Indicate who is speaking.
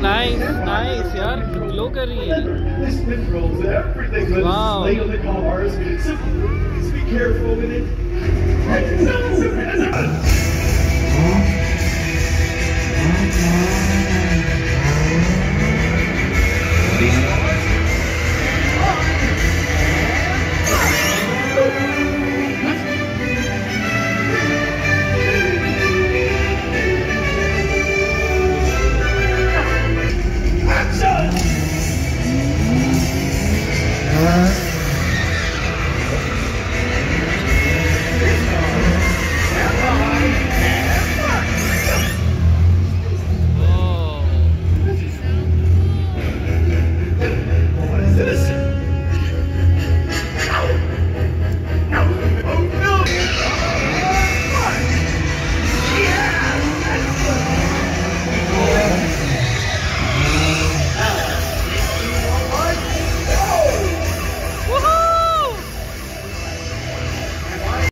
Speaker 1: Nice nice यार, glow कर रही है।
Speaker 2: This controls everything. Let it
Speaker 1: Wow.
Speaker 2: slay on the cars. So please be careful with it. No, Savannah.